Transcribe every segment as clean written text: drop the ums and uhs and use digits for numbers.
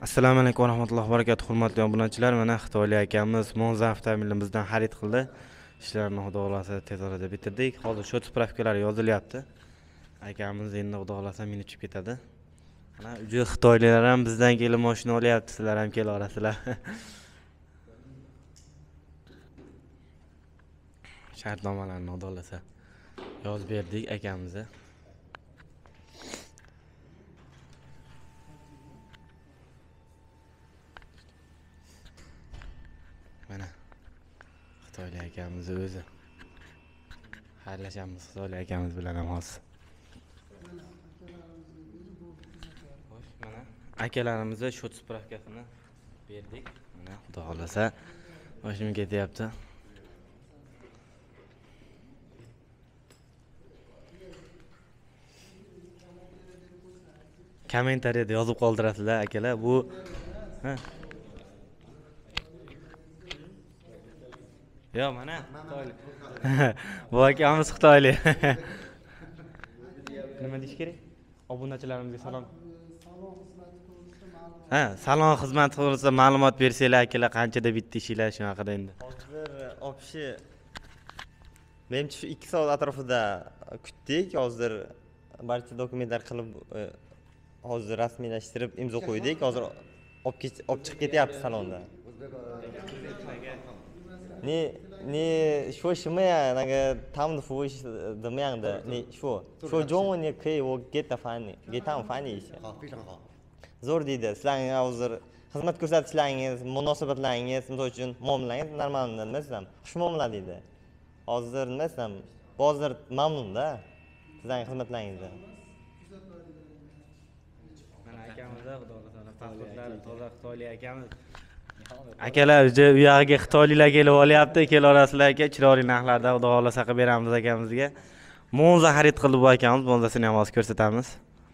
Assalomu alaykum va rahmatullohi va barakatuh. Hurmatli obunachilar, mana xitoylik akamiz Monza avtomobilimizdan xarid qildi. Ishlarni xudo xolasa tez orada bitirdik. Hozir shot spravkalari yozilyapti. Akamiz endi xudo xolasa minib chiqib ketadi. Mana uji xitoyliklar ham bizdan kelib mashina olyapti, sizlar ham kela olasizlar. Shartnomalarni xudo xolasa yozib berdik akamizga. Mana xitoylik akamiz o'zi. Xayrlashamiz xitoylik akamiz bilan ham hozir. Xo'sh, mana akalarimizga shot spravkasini berdik. Mana xudo xolasa mashina ketyapti. Kommentariyada yozib qoldirasizlar akalar, bu Yo, mana xitoylik. Bu akamiz xitoylik. Nima deyish kerak? Obunachilarimizga salom. Salom xizmat to'g'risida ma'lumot bersanglar akalar, qanchada bitta ishinglar shu haqida endi. Hozir opshi menimcha shu 2 soat atrofida kutdik. Hozir barcha dokumentlar qilib hozir rasmiylashtirib imzo qo'ydik. Hozir olib chiqib ketyapti salondan.你说什么呀？那个他们的服务是怎么样的？你说中文也可以，我给他们翻译一下。 好，非常好。 Zo'r deydi. Sizlarning hozir xizmat ko'rsatishlaringiz, munosabatlaringiz, misol uchun muomalangiz normal nima desam, xushmuomala deydi. Hozir nima desam, hozir mamnun-da sizlarning xizmatlaringizdan. Mana akamizda xudo xolasa pasportlari toza xitoylik akamiz. Akalar, u yog'iga xitoyliklar kelib olyapti, kela olasizlar aka, chiroyli narxlarda xudo xolasa qilib beramiz akamizga. Monza xarid qildi bu akamiz, Monzasini ham hozir ko'rsatamiz.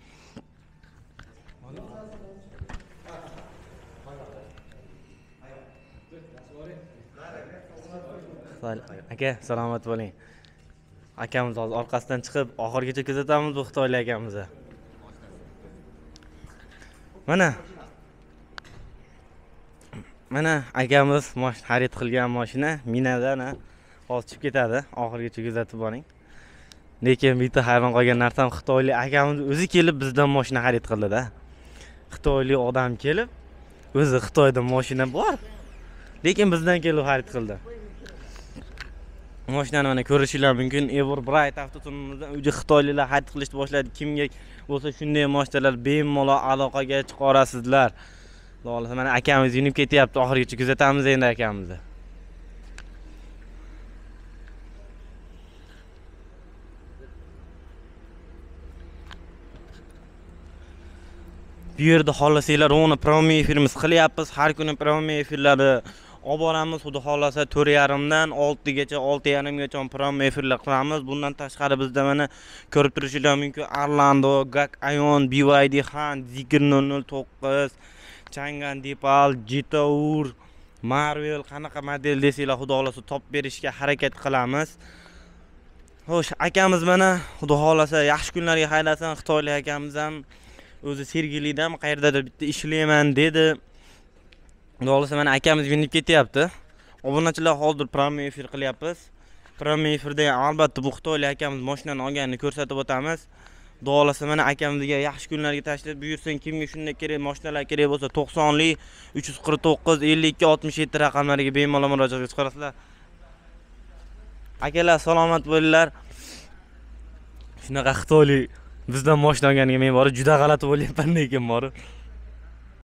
Aka, salomat bo'ling. Akamiz hozir orqasidan chiqib, oxirgacha kuzatamiz bu xitoylik akamizni. Mana akamiz xarid qilgan mashina minadan hozir chiqib ketadi. Oxirgacha kuzatib boring. Lekin bitta hayron qolgan narsam, xitoylik akamiz o'zi kelib bizdan mashina xarid qildi-da. Xitoylik odam kelib, o'zi Xitoyda mashina bor, lekin bizdan kelib xarid qildi. Mashinani mana ko'rishinglar mumkin. Everbright avtoturumimizdan uji xitoyliklar xarid qilishni boshladi. Kimga bo'lsa shunday mashinalar bemalol aloqaga chiqarasizlar. Xudo mana akamiz yunib ketyapti. Oxirgacha kuzatamiz endi akamizni. Bu yerda xohlasanglar, uni promo efirimiz qilyapmiz. Har kuni promo efirlari olib boramiz. Xudo xolasa 4:30 dan 6 gacha, 6:30 gacha promo efirlar qilamiz. Bundan tashqari bizda mana ko'rib turishinglar mumkin. Orlando, Gak Ayon, BYD Han, Zikr 009, Changan Dipal, Jetour, Marvel qanaqa model desanglar, xudo xolasa top berishga harakat qilamiz. Xo'sh, akamiz mana xudo xolasa yaxshi kunlarga haydasin. Xitoylik akamiz ham o'zi Sergelidan qayerdadir bitta ishlayman dedi. Xudo xolasa mana akamiz minib ketyapti. Obunachilar hozir promo efir qilyapmiz. Promo efirda albatta bu xitoylik akamiz mashinani olganini ko'rsatib o'tamiz. Xudo xolasa mana akamizga yaxshi kunlarga tashlab buyursin. Kimga shunday kerak mashinalar kerak bo'lsa 90lik 349 52 67 raqamlariga bemalol murojaat qilib akalar, salomat bo'linglar. Shunaqa xitoylik bizdan mashina olganiga men bor juda g'alati bo'lyapman, lekin bor.